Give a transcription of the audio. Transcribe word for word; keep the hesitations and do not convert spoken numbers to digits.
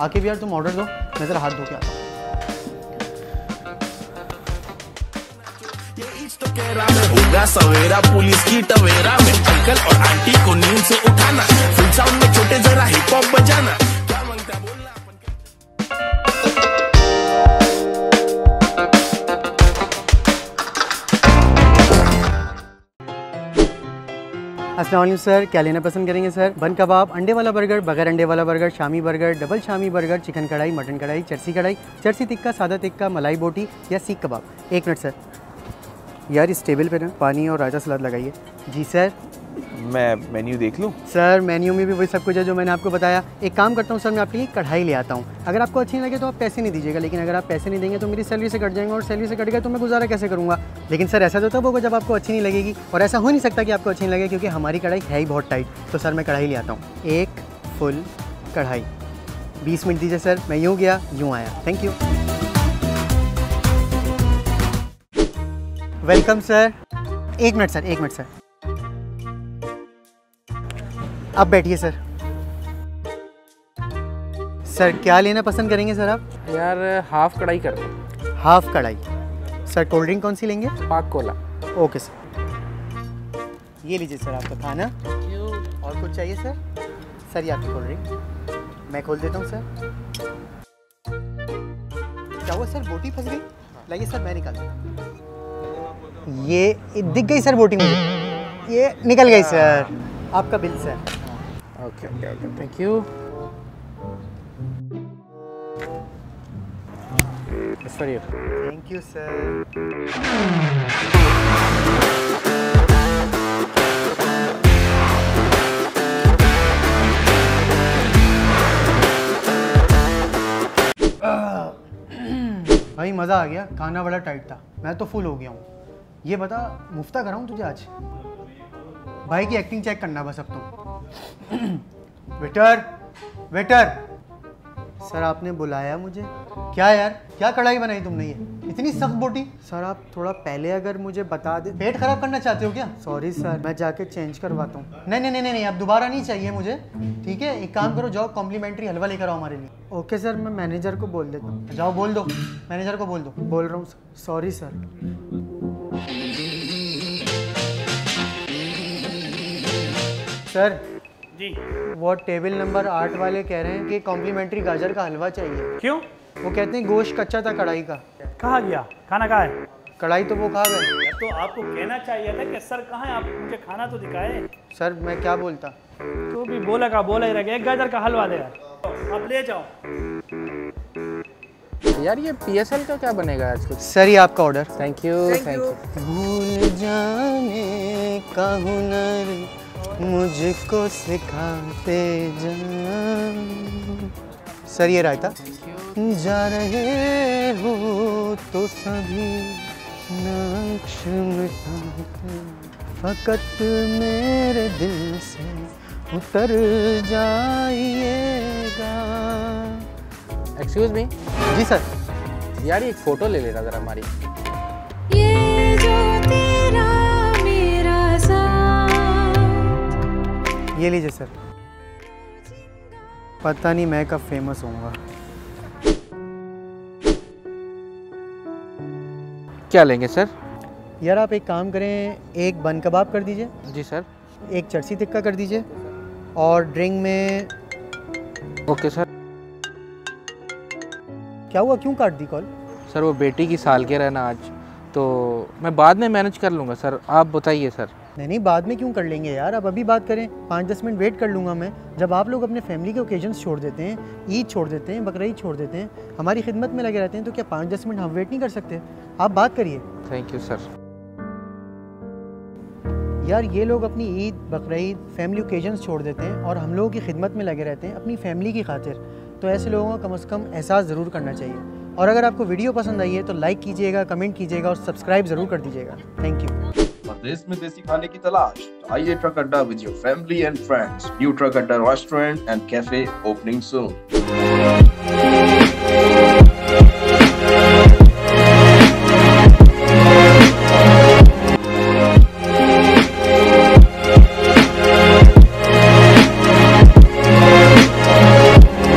आके भी यार तुम ऑर्डर दो, मैं ज़रा हाथ धो के आता हूँ। होगा सवेरा पुलिस की टवेरा में, अंकल और आंटी को नींद से उठाना, फुल साउंड में छोटे जरा हिप हॉप बजाना, क्या मांगता बोलना अपन। अस्सलाम वालेकुम सर, क्या लेना पसंद करेंगे सर? बन कबाब, अंडे वाला बर्गर, बगैर अंडे वाला burger, shami burger, double shami burger, chicken कढ़ाई, मटन कढ़ाई, चर्सी कढ़ाई, चर्सी टिक्का, सादा टिक्का, मलाई बोटी या सीख कबाब? एक मिनट सर, यार इस टेबल पे ना पानी और रायता सलाद लगाइए। जी सर। मैं मेन्यू देख लूँ? सर मेन्यू में भी वही सब कुछ है जो मैंने आपको बताया। एक काम करता हूँ सर, मैं आपके लिए कढ़ाई ले आता हूँ। अगर आपको अच्छी नहीं लगे तो आप पैसे नहीं दीजिएगा, लेकिन अगर आप पैसे नहीं देंगे तो मेरी सैलरी से कट जाएंगे, और सैलरी से कट गए तो मैं गुजारा कैसे करूँगा? लेकिन सर ऐसा तो तब होगा जब आपको अच्छी नहीं लगेगी, और ऐसा हो नहीं सकता कि आपको अच्छी नहीं लगे, क्योंकि हमारी कढ़ाई है ही बहुत टाइट। तो सर मैं कढ़ाई ले आता हूँ, एक फुल कढ़ाई। बीस मिनट दीजिए सर, मैं यूँ गया यूँ आया। Thank you. Welcome sir. एक मिनट सर, एक मिनट सर, अब बैठिए सर। सर क्या लेना पसंद करेंगे सर आप? यार हाफ कढ़ाई कर दो। हाफ कढ़ाई। सर कोल्ड ड्रिंक कौन सी लेंगे? पाक कोला। ओके सर, ये लीजिए सर आपका खाना। और कुछ चाहिए सर? सर ये आपकी कोल्ड ड्रिंक, मैं खोल देता हूँ सर। क्या हुआ सर, बोटी फंस गई? लाइए सर मैं निकाल दूँ। ये दिख गई सर बोटी मुझे, ये निकल गई सर। आपका bill sir. Okay okay okay, thank you. Sorry. Thank you sir. भाई मज़ा आ गया, खाना बड़ा टाइट था, मैं तो फुल हो गया हूँ। ये बता मुफ्ता कराऊँ तुझे आज? भाई की एक्टिंग चेक करना बस अब तुम। Waiter, waiter. सर आपने बुलाया मुझे? क्या यार, क्या कढ़ाई बनाई तुमने ये, इतनी सख्त बोटी? सर आप थोड़ा पहले अगर मुझे बता दे। पेट खराब करना चाहते हो क्या? सॉरी सर, मैं जाके चेंज करवाता हूँ। नहीं नहीं नहीं नहीं, अब दोबारा नहीं चाहिए मुझे, ठीक है? एक काम करो, जाओ कॉम्प्लीमेंट्री हलवा लेकर आओ हमारे लिए। ओके सर, मैं मैनेजर को बोल देता हूँ। जाओ बोल दो, मैनेजर को बोल दो। बोल रहा हूँ सॉरी सर। सर जी, वो टेबल नंबर आठ वाले कह रहे हैं कि कॉम्प्लीमेंट्री गाजर का हलवा चाहिए। क्यों? वो कहते हैं गोश्त कच्चा था कढ़ाई का। कहाँ गया खाना? कहाँ है? कढ़ाई तो वो खा गए। तो आपको कहना चाहिए था कि सर कहाँ है, आप मुझे खाना तो दिखाए। सर मैं क्या बोलता? तो भी बोला का बोला ही रह गया। एक गाजर का हलवा दे यार, आप ले जाओ। यार ये पीएसएल का क्या बनेगा आज कुछ? सर ये आपका order. Thank you thank you. भूल जाने का हुनर मुझको सिखाते जान। सर ये रायता। जा रहे हो तो सभी नक्श मिटाते, फकत मेरे दिल से उतर जाइएगा। Excuse me. जी सर। यार एक फ़ोटो ले लेना ज़रा हमारी। ये जो तेरा मेरा साथ। ये लीजिए सर। पता नहीं मैं कब फेमस होऊंगा। क्या लेंगे सर? यार आप एक काम करें, एक बन कबाब कर दीजिए। जी सर। एक चर्सी टिक्का कर दीजिए, और ड्रिंक में। Okay sir. क्या हुआ, क्यों काट दी कॉल? सर वो बेटी की सालगिरह है ना आज, तो मैं बाद में मैनेज कर लूँगा सर, आप बताइए सर। नहीं नहीं, बाद में क्यों कर लेंगे यार, अब अभी बात करें। पाँच दस मिनट वेट कर लूँगा मैं। जब आप लोग अपने फैमिली के ओकेजन्स छोड़ देते हैं, ईद छोड़ देते हैं, बकरीद छोड़ देते हैं, हमारी खिदमत में लगे रहते हैं, तो क्या पाँच दस मिनट हम वेट नहीं कर सकते? आप बात करिए। Thank you sir. यार ये लोग अपनी ईद, बकरीद, फैमिली ओकेजन्स छोड़ देते हैं और हम लोगों की खिदमत में लगे रहते हैं अपनी फैमिली की खातिर। तो ऐसे लोगों का कम से कम एहसास ज़रूर करना चाहिए। और अगर आपको वीडियो पसंद आई है तो लाइक कीजिएगा, कमेंट कीजिएगा और सब्सक्राइब ज़रूर कर दीजिएगा। Thank you. देश में देसी खाने की तलाश, आइए truck Adda with your family and friends. New truck Adda restaurant and cafe opening soon.